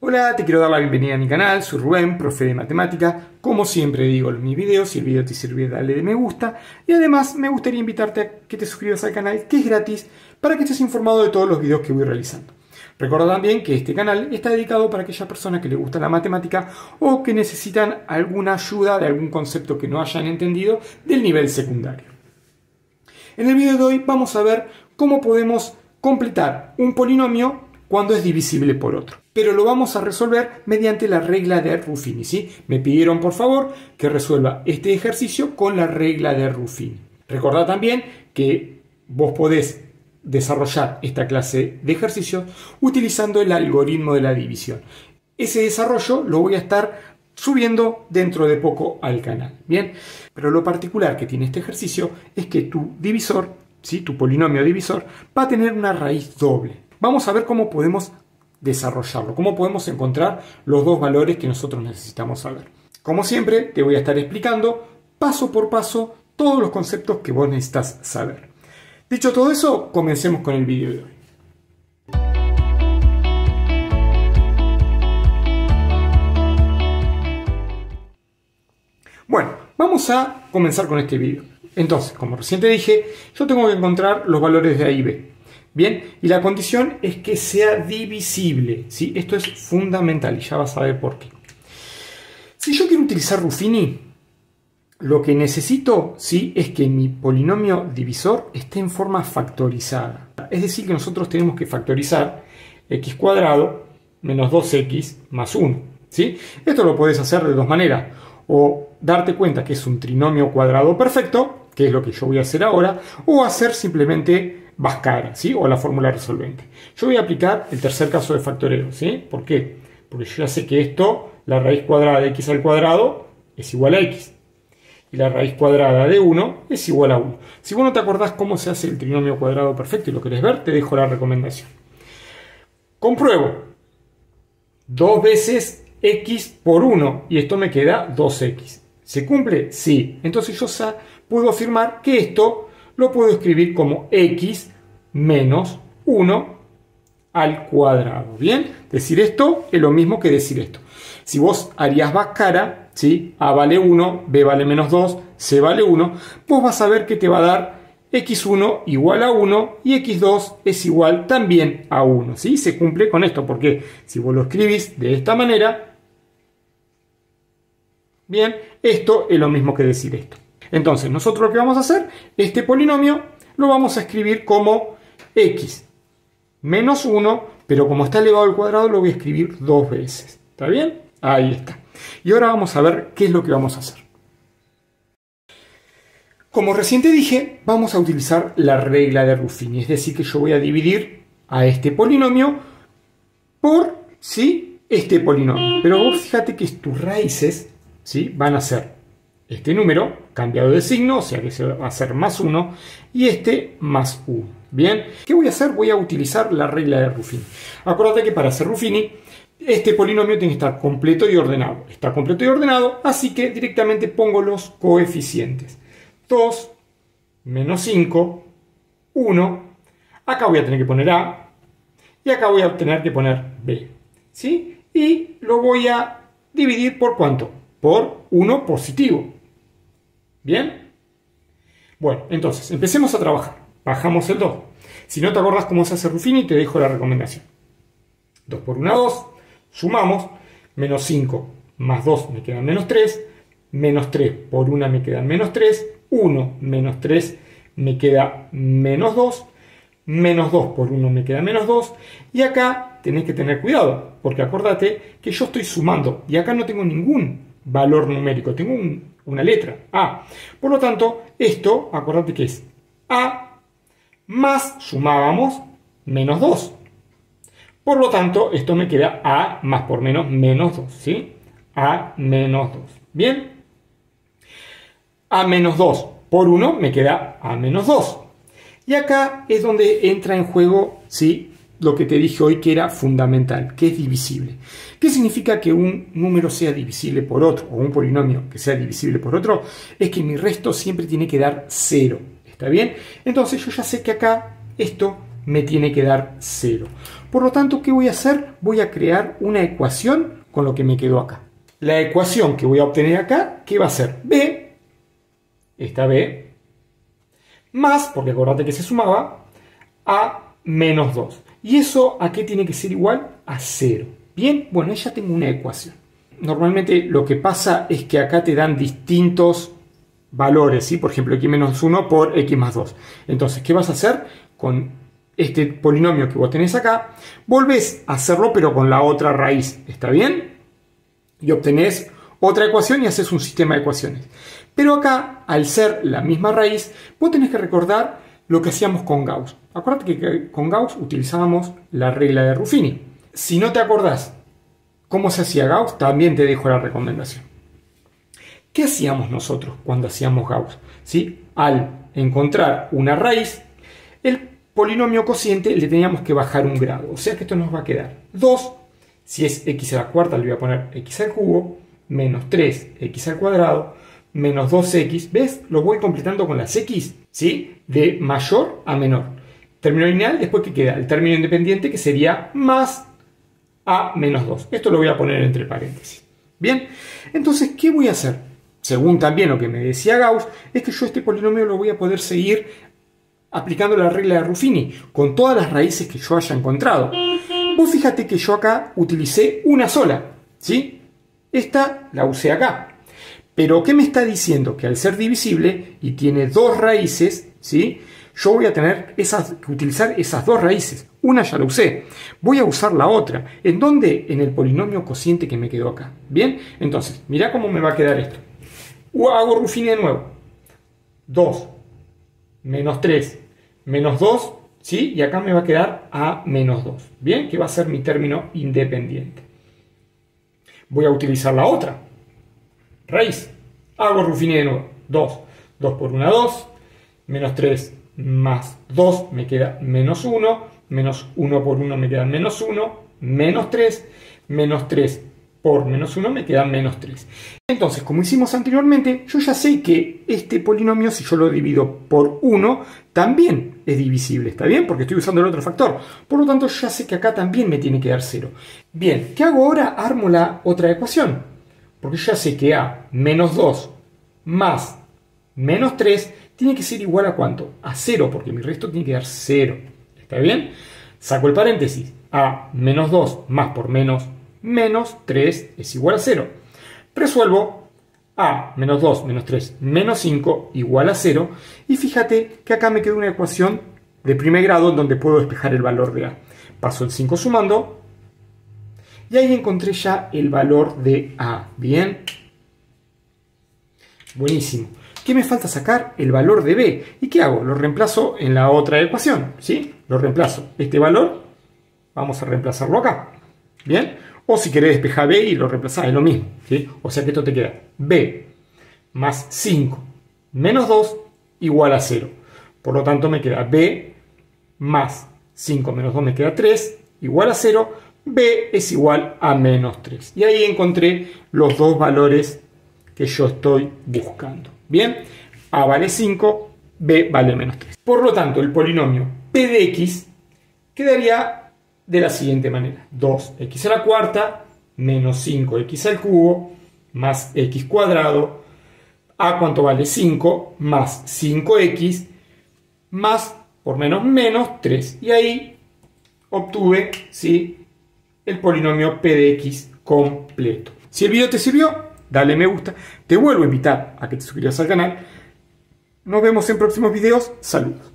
Hola, te quiero dar la bienvenida a mi canal, soy Rubén, profe de matemática. Como siempre digo en mis videos, si el video te sirve dale de me gusta. Y además me gustaría invitarte a que te suscribas al canal, que es gratis, para que estés informado de todos los videos que voy realizando. Recuerda también que este canal está dedicado para aquellas personas que les gusta la matemática o que necesitan alguna ayuda de algún concepto que no hayan entendido del nivel secundario. En el video de hoy vamos a ver cómo podemos completar un polinomio cuando es divisible por otro. Pero lo vamos a resolver mediante la regla de Ruffini, ¿sí? Me pidieron por favor que resuelva este ejercicio con la regla de Ruffini. Recordad también que vos podés desarrollar esta clase de ejercicios utilizando el algoritmo de la división. Ese desarrollo lo voy a estar subiendo dentro de poco al canal, ¿bien? Pero lo particular que tiene este ejercicio es que tu divisor, ¿sí? Tu polinomio divisor, va a tener una raíz doble. Vamos a ver cómo podemos desarrollarlo, cómo podemos encontrar los dos valores que nosotros necesitamos saber. Como siempre, te voy a estar explicando paso por paso todos los conceptos que vos necesitas saber. Dicho todo eso, comencemos con el vídeo de hoy. Bueno, vamos a comenzar con este vídeo. Entonces, como recién te dije, yo tengo que encontrar los valores de A y B. Bien, y la condición es que sea divisible, ¿sí? Esto es fundamental y ya vas a ver por qué. Si yo quiero utilizar Ruffini, lo que necesito, ¿sí? Es que mi polinomio divisor esté en forma factorizada. Es decir, que nosotros tenemos que factorizar x cuadrado menos 2x más 1, ¿sí? Esto lo puedes hacer de dos maneras. O darte cuenta que es un trinomio cuadrado perfecto, que es lo que yo voy a hacer ahora, o hacer simplemente Bhaskara, ¿sí? O la fórmula resolvente. Yo voy a aplicar el tercer caso de factoreo, ¿sí? ¿Por qué? Porque yo ya sé que esto, la raíz cuadrada de x al cuadrado, es igual a x. Y la raíz cuadrada de 1 es igual a 1. Si vos no te acordás cómo se hace el trinomio cuadrado perfecto y lo querés ver, te dejo la recomendación. Compruebo. 2 veces x por 1 y esto me queda 2x. ¿Se cumple? Sí. Entonces yo ya puedo afirmar que esto lo puedo escribir como x menos 1 al cuadrado. ¿Bien? Decir esto es lo mismo que decir esto. Si vos harías Bhaskara, ¿sí? A vale 1, B vale menos 2, C vale 1, vos vas a ver que te va a dar x1 igual a 1 y x2 es igual también a 1. ¿Sí? Se cumple con esto, porque si vos lo escribís de esta manera, bien, esto es lo mismo que decir esto. Entonces, nosotros lo que vamos a hacer, este polinomio lo vamos a escribir como x menos 1, pero como está elevado al cuadrado lo voy a escribir dos veces. ¿Está bien? Ahí está. Y ahora vamos a ver qué es lo que vamos a hacer. Como recién te dije, vamos a utilizar la regla de Ruffini, es decir, que yo voy a dividir a este polinomio por, ¿sí? Este polinomio. Pero vos fíjate que tus raíces, ¿sí? Van a ser este número cambiado de signo, o sea que se va a hacer más 1, y este más 1. Bien, ¿qué voy a hacer? Voy a utilizar la regla de Ruffini. Acuérdate que para hacer Ruffini, este polinomio tiene que estar completo y ordenado. Está completo y ordenado, así que directamente pongo los coeficientes. 2 menos 5, 1. Acá voy a tener que poner A, y acá voy a tener que poner B. ¿Sí? Y lo voy a dividir por ¿cuánto? Por 1 positivo. ¿Bien? Bueno, entonces, empecemos a trabajar. Bajamos el 2. Si no te acordás cómo se hace Ruffini, te dejo la recomendación. 2 por 1, 2. Sumamos. Menos 5 más 2 me quedan menos 3. Menos 3 por 1 me quedan menos 3. 1 menos 3 me queda menos 2. Menos 2 por 1 me queda menos 2. Y acá tenés que tener cuidado, porque acordate que yo estoy sumando. Y acá no tengo ningún valor numérico, tengo una letra, A. Por lo tanto, esto, acordate que es A más, sumábamos, menos 2. Por lo tanto, esto me queda A más por menos, menos 2, ¿sí? A menos 2. ¿Bien? A menos 2 por 1 me queda A menos 2. Y acá es donde entra en juego, ¿sí? Lo que te dije hoy que era fundamental, que es divisible. ¿Qué significa que un número sea divisible por otro, o un polinomio que sea divisible por otro? Es que mi resto siempre tiene que dar 0. ¿Está bien? Entonces yo ya sé que acá esto me tiene que dar 0. Por lo tanto, ¿qué voy a hacer? Voy a crear una ecuación con lo que me quedó acá. La ecuación que voy a obtener acá, ¿qué va a ser? B, esta B, más, porque acordate que se sumaba, a menos 2. ¿Y eso a qué tiene que ser igual? A 0. Bien, bueno, ya tengo una ecuación. Normalmente lo que pasa es que acá te dan distintos valores, ¿sí? Por ejemplo, x menos 1 por x más 2. Entonces, ¿qué vas a hacer con este polinomio que vos tenés acá? Volvés a hacerlo, pero con la otra raíz. ¿Está bien? Y obtenés otra ecuación y haces un sistema de ecuaciones. Pero acá, al ser la misma raíz, vos tenés que recordar lo que hacíamos con Gauss. Acuérdate que con Gauss utilizábamos la regla de Ruffini. Si no te acordás cómo se hacía Gauss, también te dejo la recomendación. ¿Qué hacíamos nosotros cuando hacíamos Gauss? ¿Sí? Al encontrar una raíz, el polinomio cociente le teníamos que bajar un grado. O sea que esto nos va a quedar 2. Si es x a la cuarta, le voy a poner x al cubo, menos 3x al cuadrado, menos 2x. ¿Ves? Lo voy completando con las x, ¿sí? De mayor a menor. Término lineal, después que queda el término independiente, que sería más a menos 2. Esto lo voy a poner entre paréntesis. Bien, entonces, ¿qué voy a hacer? Según también lo que me decía Gauss, es que yo este polinomio lo voy a poder seguir aplicando la regla de Ruffini, con todas las raíces que yo haya encontrado. Vos fíjate que yo acá utilicé una sola, ¿sí? Esta la usé acá. Pero, ¿qué me está diciendo? Que al ser divisible y tiene dos raíces, ¿sí? Yo voy a tener que utilizar esas dos raíces. Una ya la usé. Voy a usar la otra. ¿En dónde? En el polinomio cociente que me quedó acá. ¿Bien? Entonces, mirá cómo me va a quedar esto. Hago Ruffini de nuevo. 2 menos 3 menos 2, ¿sí? Y acá me va a quedar a menos 2. ¿Bien? Que va a ser mi término independiente. Voy a utilizar la otra raíz. Hago Ruffini de nuevo. 2 por 1, 2. Menos 3 más 2 me queda menos 1. Menos 1 por 1 me queda menos 1. Menos 3. Menos 3 por menos 1 me queda menos 3. Entonces, como hicimos anteriormente, yo ya sé que este polinomio, si yo lo divido por 1, también es divisible. ¿Está bien? Porque estoy usando el otro factor. Por lo tanto, ya sé que acá también me tiene que dar 0. Bien, ¿qué hago ahora? Armo la otra ecuación. Porque ya sé que a menos 2 más menos 3 tiene que ser igual a ¿cuánto? A 0, porque mi resto tiene que dar 0. ¿Está bien? Saco el paréntesis. A menos 2 más por menos 3 es igual a 0. Resuelvo. A menos 2 menos 3 menos 5 igual a 0. Y fíjate que acá me queda una ecuación de primer grado en donde puedo despejar el valor de A. Paso el 5 sumando. Y ahí encontré ya el valor de A. Bien. Buenísimo. ¿Qué me falta sacar? El valor de B. ¿Y qué hago? Lo reemplazo en la otra ecuación. ¿Sí? Lo reemplazo. Este valor, vamos a reemplazarlo acá. ¿Bien? O si querés despejar B y lo reemplazás, es lo mismo. ¿Sí? O sea que esto te queda B más 5 menos 2 igual a 0. Por lo tanto me queda B más 5 menos 2 me queda 3 igual a 0. B es igual a menos 3. Y ahí encontré los dos valores que yo estoy buscando. Bien, A vale 5, B vale menos 3. Por lo tanto, el polinomio P de X quedaría de la siguiente manera. 2x a la cuarta menos 5x al cubo más x cuadrado. A cuánto vale 5 más 5x más por menos 3. Y ahí obtuve, ¿sí?, el polinomio P de X completo. Si el video te sirvió, dale me gusta. Te vuelvo a invitar a que te suscribas al canal. Nos vemos en próximos videos. Saludos.